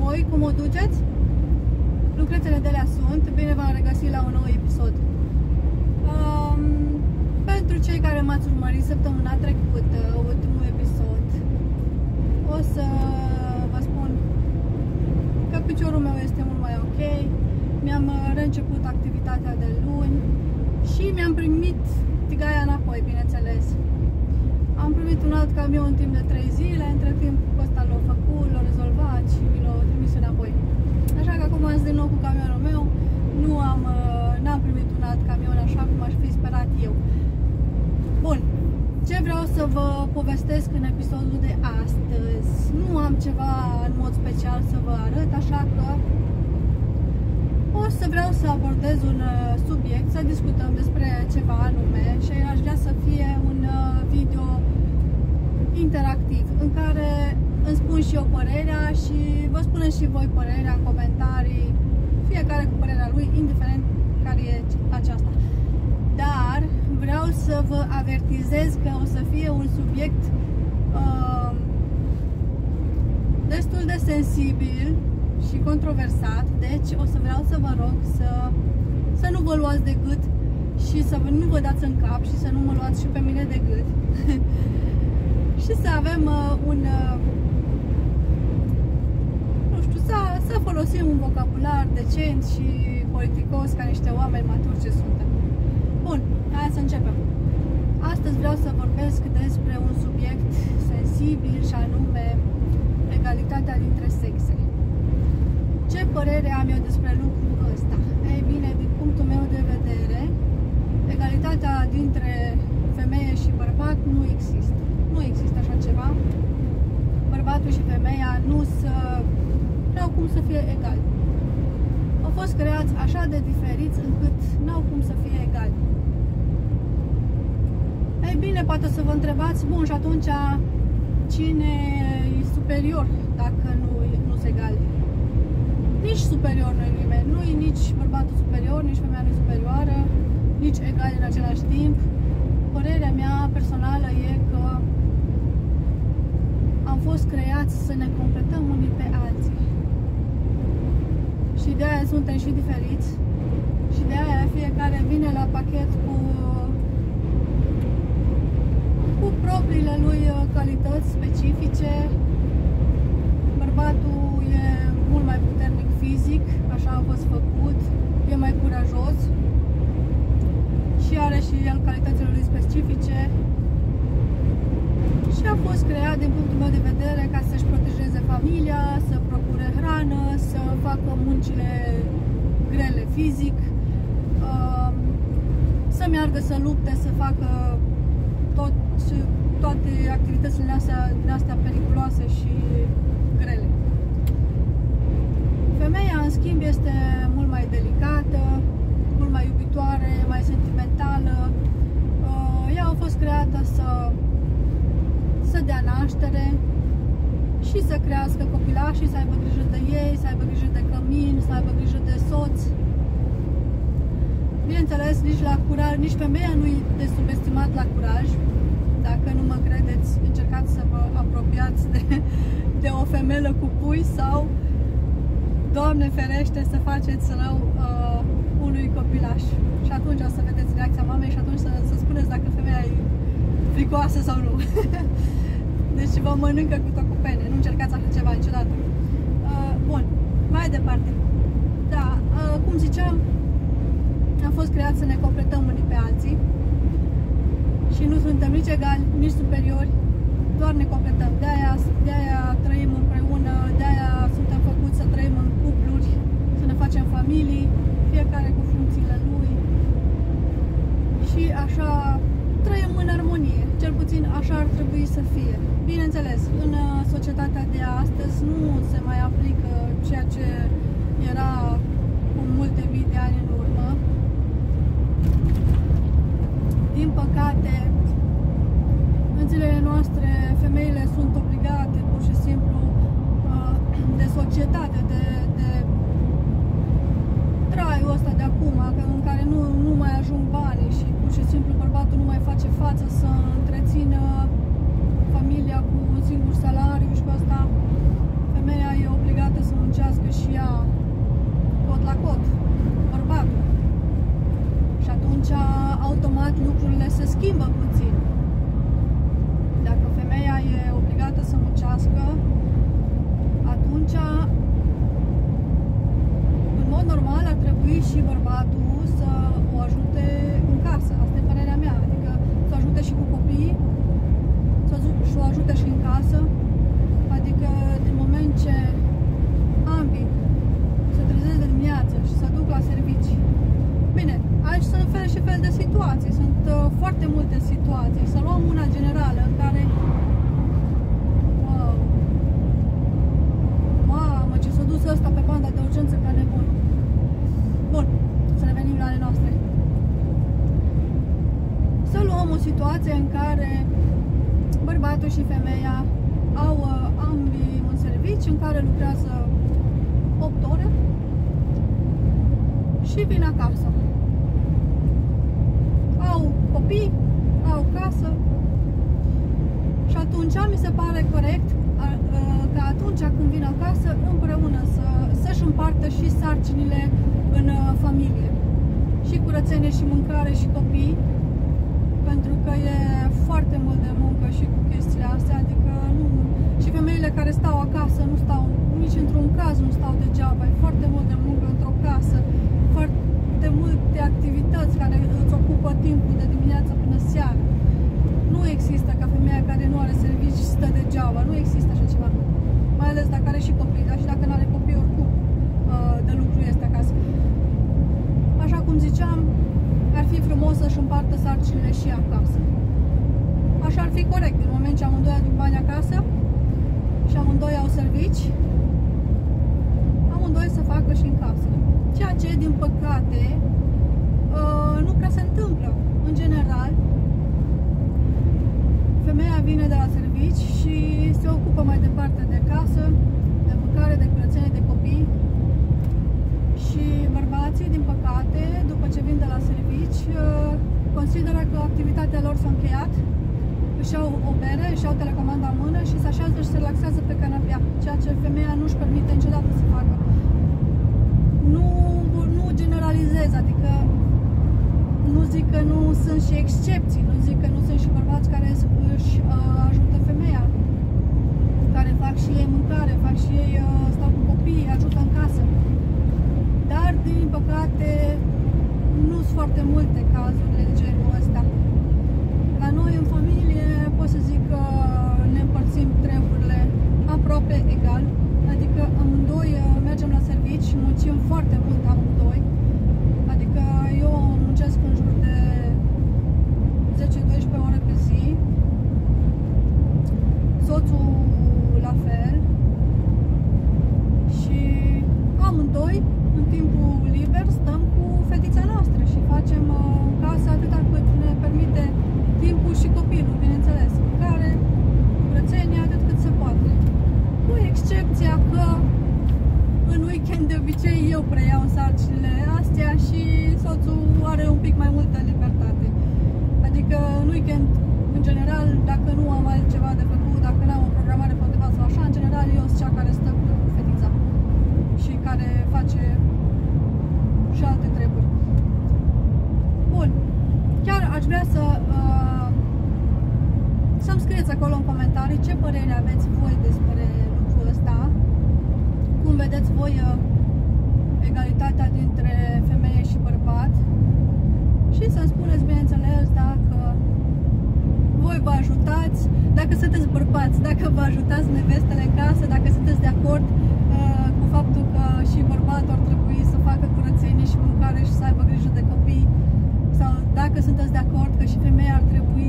voi? Cum o duceți? Lucrurile de alea sunt. Bine v-am regăsit la un nou episod. Pentru cei care m-ați urmărit săptămâna trecută, ultimul episod, o să vă spun că piciorul meu este mult mai ok. Mi-am reînceput activitatea de luni și mi-am primit tigaia înapoi, bineînțeles. Am primit un alt camion în timp de 3 zile, între timp ăsta l-a făcut, l-a rezolvat și mi l-a trimis înapoi. Așa că acum sunt din nou cu camionul meu, n-am primit un alt camion așa cum aș fi sperat eu. Bun, ce vreau să vă povestesc în episodul de astăzi? Nu am ceva în mod special să vă arăt, așa că o să vreau să abordez un subiect, să discutăm despre ceva anume și aș vrea să fie un video interactiv în care îmi spun și eu părerea și vă spuneți și voi părerea în comentarii, fiecare cu părerea lui, indiferent care e aceasta. Dar vreau să vă avertizez că o să fie un subiect destul de sensibil și controversat, deci o să vreau să vă rog să nu vă luați de gât și să nu vă dați în cap și să nu mă luați și pe mine de gât și să avem să folosim un vocabular decent și politicos ca niște oameni maturi ce suntem. Bun, hai să începem. Astăzi vreau să vorbesc despre un subiect sensibil și anume egalitatea dintre sexe. Ce părere am eu despre lucrul ăsta? Ei bine, din punctul meu de vedere, egalitatea dintre femeie și bărbat nu există. Nu există așa ceva. Bărbatul și femeia nu au cum să fie egali. Au fost creați așa de diferiți încât n-au cum să fie egali. Ei bine, poate să vă întrebați, bun, și atunci cine e superior dacă nu se egali? Nici superior nu e nimeni, nu e nici bărbatul superior, nici femeia nu e superioară, nici egal în același timp. Părerea mea personală e că am fost creați să ne completăm unii pe alții. Și de aia suntem și diferiți și de aia fiecare vine la pachet cu propriile lui calități specifice. Bărbatul e mult mai puternic fizic, așa a fost făcut, e mai curajos și are și el calitățile lui specifice și a fost creat, din punctul meu de vedere, ca să-și protejeze familia, să procure hrană, să facă muncile grele fizic, să meargă, să lupte, să facă toate activitățile astea periculoase și grele. Femeia, în schimb, este mult mai delicată, mult mai iubitoare, mai sentimentală. Ea a fost creată să dea naștere și să crească copilașii, să aibă grijă de ei, să aibă grijă de cămin, să aibă grijă de soț. Bineînțeles, nici femeia nu e de subestimat la curaj. Dacă nu mă credeți, încercați să vă apropiați de o femelă cu pui sau, Doamne ferește, să faceți rău unui copilaș. Și atunci o să vedeți reacția mamei și atunci să spuneți dacă femeia e fricoasă sau nu. Deci vă mănâncă cu tot cu pene. Nu încercați așa ceva niciodată. Bun, mai departe. Da, cum ziceam, am fost creat să ne completăm unii pe alții și nu suntem nici egali, nici superiori, doar ne completăm. De-aia trăim împreună, de-aia suntem făcuți să trăim în cupluri, să ne facem familii, fiecare cu funcțiile lui și așa trăim în armonie. Cel puțin așa ar trebui să fie. Bineînțeles, în societatea de astăzi nu se mai aplică ceea ce era cu multe mii de ani în urmă. Din păcate, în zilele noastre, femeile sunt obligate, pur și simplu, de societate, de traiul ăsta de acum, în care nu mai ajung banii și pur și simplu bărbatul nu mai face față să întrețină familia cu un singur salariu și cu asta femeia e obligată să muncească ajute și în casă, adică din moment ce ambii se trezesc de dimineață și se duc la servicii. Bine, aici sunt fel și fel de situații, sunt foarte multe situații. Să luăm una generală în care mamă, ce s-a dus ăsta pe banda de urgență ca nebun. Bun, să revenim la ale noastre. Să luăm o situație în care bărbatul și femeia au ambii un serviciu în care lucrează 8 ore și vin acasă. Au copii, au casă și atunci mi se pare corect că atunci când vin acasă împreună să-și împartă și sarcinile în familie. Și curățenie și mâncare și copii, pentru că e foarte mult de muncă și cu chestiile astea, adică nu... Și femeile care stau acasă nu stau, nici într-un caz nu stau degeaba, e foarte mult de muncă într-o casă, foarte multe activități care îți ocupă timpul de dimineață până seara. Nu există ca femeia care nu are servici stă degeaba, nu există așa ceva. Mai ales dacă are și copii, dar și dacă nu are copii, oricum de lucru este acasă. Așa cum ziceam, ar fi frumos să-și împartă sarcinile și acasă. Așa ar fi corect, în moment ce amândoi aduc bani acasă și amândoi au servici, amândoi să facă și în casă. Ceea ce, din păcate, nu prea se întâmplă. În general, femeia vine de la servici și se ocupă mai departe de casă, de mâncare, de curățenie, de copii. Și bărbații, din păcate, după ce vin de la servici, consideră că activitatea lor s-a încheiat, își iau o bere, își iau telecomanda în mână și se așează și se relaxează pe canapea, ceea ce femeia nu își permite niciodată să facă. Nu generalizez, adică nu zic că nu sunt și excepții, nu zic că nu sunt și bărbați care își ajută femeia, care fac și ei mâncare, fac și ei stau cu copiii, ajută în casă. Dar, din păcate, nu sunt foarte multe cazurile de genul ăsta. La noi, în familie, pot să zic că ne împărțim treburile aproape egal. Adică amândoi mergem la servici și muncim foarte mult amândoi. Adică eu muncesc în jur de 10-12 ore pe zi. Soțul la fel. Și amândoi, în timpul liber, stăm cu fetița noastră și facem în casă atâta cât ne permite timpul și copilul, bineînțeles, care curățenie atât cât se poate. Cu excepția că în weekend de obicei eu preiau sarcinile astea și soțul are un pic mai multă libertate. Adică în weekend, în general, dacă nu am altceva de făcut, dacă nu am o programare pe undeva sau așa, în general eu sunt cea care stă cu fetița și care face și alte treburi. Bun. Chiar aș vrea să-mi scrieți acolo în comentarii ce părere aveți voi despre lucrul ăsta, cum vedeți voi egalitatea dintre femeie și bărbat și să-mi spuneți, bineînțeles, dacă voi vă ajutați, dacă sunteți bărbați, dacă vă ajutați nevestele în casă, dacă sunteți de acord cu faptul că și bărbatul ar trebui să facă curățenie și mâncare și să aibă grijă de copii, sau dacă sunteți de acord că și femeia ar trebui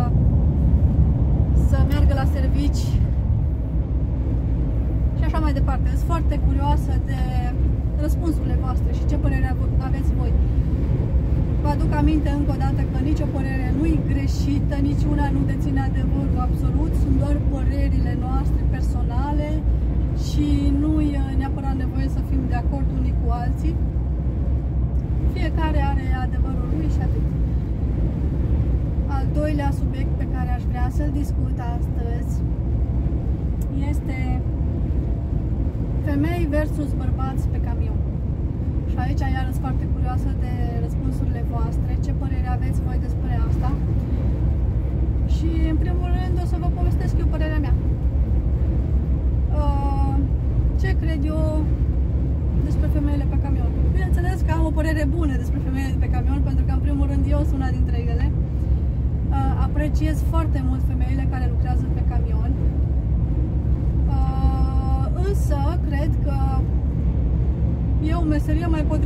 să meargă la servici și așa mai departe. Sunt foarte curioasă de răspunsurile voastre și ce părere aveți voi. Vă aduc aminte încă o dată că nicio părere nu e greșită, niciuna nu deține adevărul absolut, sunt doar părerile noastre personale și nu e neapărat nevoie să fim de acord unii cu alții. Fiecare are adevărul lui și atât. Al doilea subiect pe care aș vrea să-l discut astăzi este femei versus bărbați pe camion. Și aici iar sunt foarte curioasă de răspunsurile voastre, ce părere aveți voi despre asta. Și în primul rând o să vă povestesc eu părerea mea. Ce cred eu despre femeile pe camion? Bineînțeles că am o părere bună despre femeile pe camion, pentru că în primul rând eu sunt una dintre ele. Apreciez foarte mult femeile care lucrează pe camion.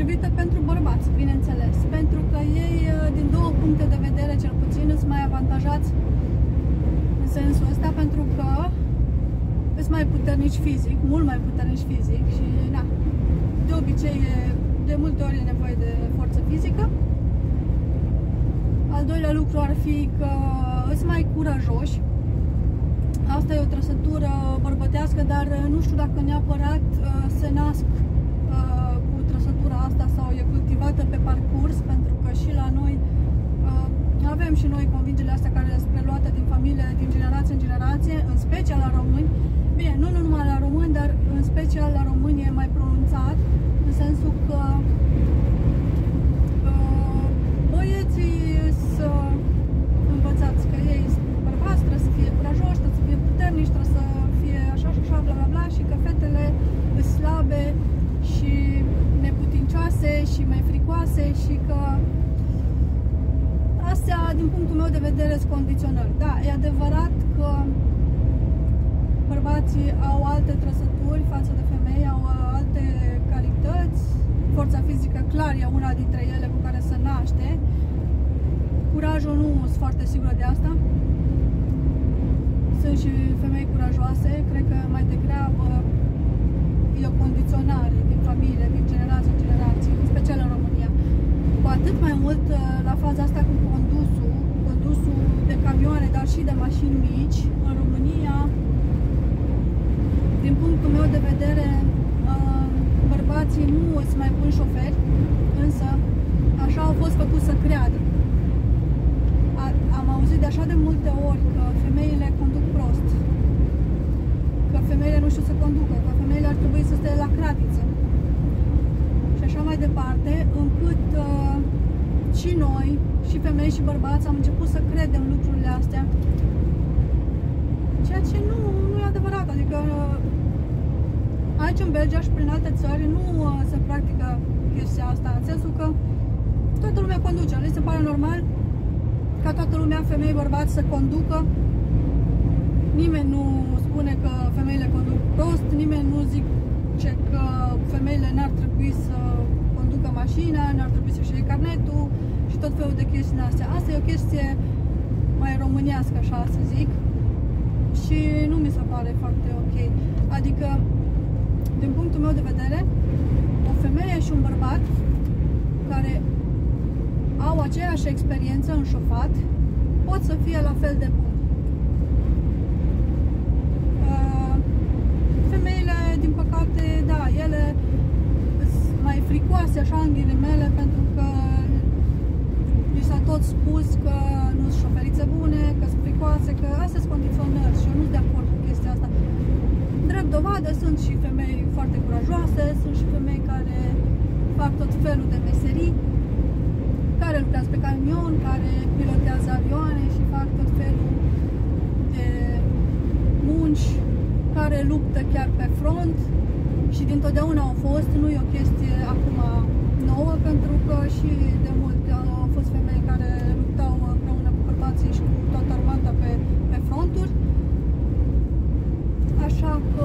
potrivită pentru bărbați, bineînțeles, pentru că ei, din două puncte de vedere cel puțin, sunt mai avantajați în sensul ăsta, pentru că sunt mai puternici fizic, mult mai puternici fizic și, na, de obicei, de multe ori e nevoie de forță fizică. Al doilea lucru ar fi că sunt mai curajoși. Asta e o trăsătură bărbătească, dar nu știu dacă neapărat se nasc cu trăsătura asta sau e cultivată pe parcurs, pentru că și la noi avem și noi convingerile astea care sunt preluate din familie, din generație în generație, în special la români. Bine, nu numai la români, dar în special la români e mai pronunțat, în sensul că băieții să învățați că ei sunt bărbați, trebuie să fie curajoși, trebuie să fie puternici, trebuie să fie așa și așa, bla bla bla, și că fetele sunt slabe și neputincioase și mai fricoase și că astea, din punctul meu de vedere, sunt condiționări. Da, e adevărat că bărbații au alte trăsături față de femei, au alte calități. Forța fizică, clar, e una dintre ele cu care se naște. Curajul nu sunt foarte sigură de asta. Sunt și femei curajoase, cred că mai degrabă e o condiționare din familie, din generație în generație, în special în România. Cu atât mai mult la faza asta cu condusul de camioane, dar și de mașini mici, în România, din punctul meu de vedere, bărbații nu sunt mai buni șoferi, însă așa au fost făcuți să creadă. Am auzit de așa de multe ori că femeile conduc prost, că femeile nu știu să conducă, că femeile ar trebui să stea la cratiță și așa mai departe, încât și noi, și femei și bărbați, am început să credem lucrurile astea, ceea ce nu e adevărat. Adică aici în Belgia și prin alte țări nu se practică chestia asta, în sensul că toată lumea conduce. Le se pare normal ca toată lumea, femei, bărbați, să conducă. Nimeni nu spune că femeile conduc prost, nimeni nu zice că femeile n-ar trebui să conducă mașina, n-ar trebui să-și iei carnetul și tot felul de chestii astea. Asta e o chestie mai românească, așa să zic, și nu mi se pare foarte ok. Adică, din punctul meu de vedere, o femeie și un bărbat care au aceeași experiență în șofat pot să fie la fel de buni. Femeile, din păcate, da, ele sunt mai fricoase, așa, în ghilimele, pentru că li s-a tot spus că nu sunt șoferițe bune, că sunt fricoase, că astea sunt condiționări și eu nu sunt de acord cu chestia asta. Drept dovadă, sunt și femei foarte curajoase, sunt și femei care fac tot felul de meserii, care lucrează pe camion, care pilotează avioane și fac tot felul de munci, care luptă chiar pe front și dintotdeauna au fost, nu e o chestie acum nouă, pentru că și de mult au fost femei care luptau împreună cu bărbații și cu toată armata pe fronturi. Așa că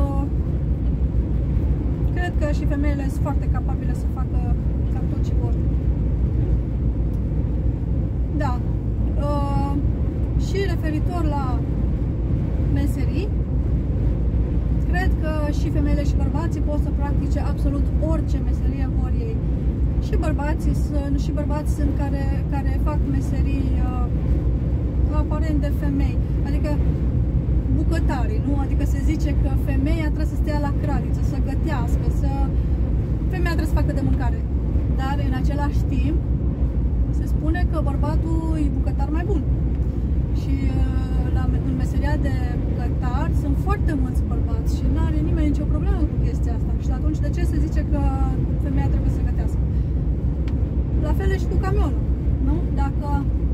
cred că și femeile sunt foarte capabile să facă cam tot ce vor. Da. Și referitor la meserii, cred că și femeile și bărbații pot să practice absolut orice meserie vor ei. Și bărbați sunt care fac meserii aparent de femei. Adică bucătarii, nu? Adică se zice că femeia trebuie să stea la cratiță, să gătească, femeia trebuie să facă de mâncare. Dar în același timp se spune că bărbatul e bucătar mai bun. Și în meseria de bucătar sunt foarte mulți bărbați și nu are nimeni nicio problemă cu chestia asta. Și atunci de ce se zice că femeia trebuie să gătească? La fel și cu camionul, nu? Dacă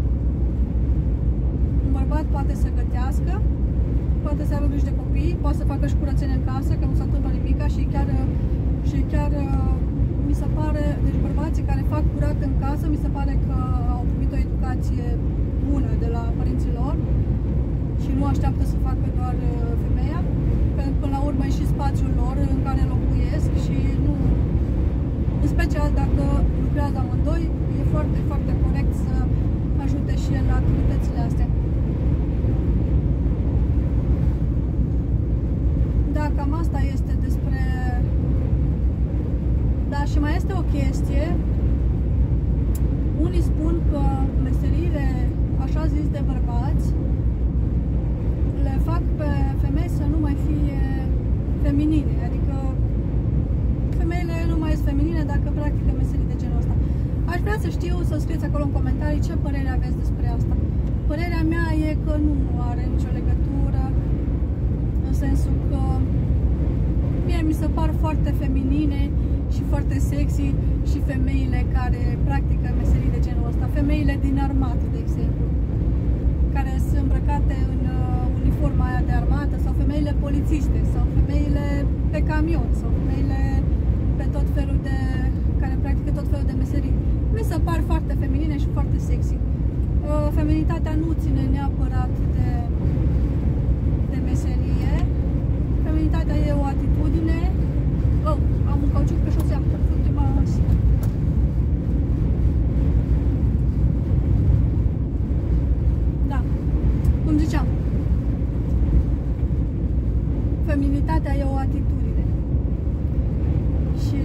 un bărbat poate să gătească, poate să aibă grijă de copii, poate să facă și curățenie în casă, că nu se întâmplă nimic, și chiar mi se pare, deci bărbații care fac curat în casă, mi se pare că au primit o educație bună de la părinții lor și nu așteaptă să facă doar femeia, pentru că până la urmă e și spațiul lor în care locuiesc și nu În special dacă lucrează amândoi, e foarte, foarte corect să ajute și el la activitățile astea. Da, cam asta este despre... Da, și mai este o chestie. Unii spun că meseriile, așa zis, de bărbați le fac pe femei să nu mai fie feminine, adică femeile nu mai sunt feminine dacă practică meserii de genul ăsta. Aș vrea să știu, să scrieți acolo în comentarii ce părere aveți despre asta. Părerea mea e că nu are nicio legătură, în sensul că mie mi se par foarte feminine și foarte sexy și femeile care practică meserii de genul ăsta. Femeile din armată, de exemplu, care sunt îmbrăcate în uniforma aia de armată, sau femeile polițiste, sau femeile pe camion, sau femeile pe tot felul de... care practică tot felul de meserii. Mi se par foarte feminine și foarte sexy. Feminitatea nu ține neapărat de meserie. Feminitatea e o atitudine. Oh, am un cauciuc pe șosea. Da, cum ziceam, feminitatea e o atitudine. Și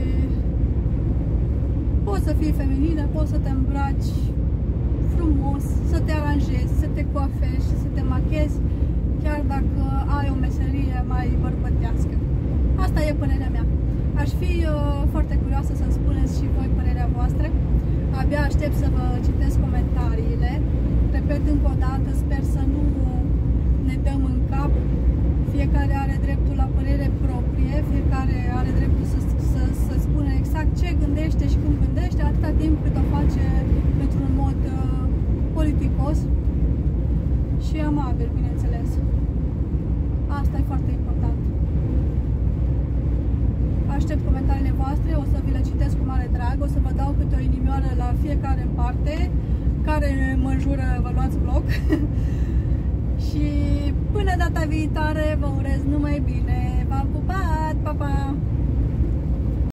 poți să fii feminină, poți să te îmbraci frumos, să te aranjezi, să te coafezi și să te machezi, chiar dacă ai o meserie mai bărbătească. Asta e părerea mea. Aș fi foarte curioasă să-mi spuneți și voi părerea voastră. Abia aștept să vă citesc comentariile. Repet încă o dată, sper să nu ne dăm în cap. Fiecare are dreptul la părere proprie, fiecare are dreptul să spună exact ce gândește și cum gândește, atâta timp cât o face într-un mod politicos și amabil, bineînțeles. Asta e foarte important. Aștept comentariile voastre, o să vi le citesc cu mare drag, o să vă dau câte o inimioară la fiecare în parte. Care mă înjură, vă luați bloc. Și până data viitoare, vă urez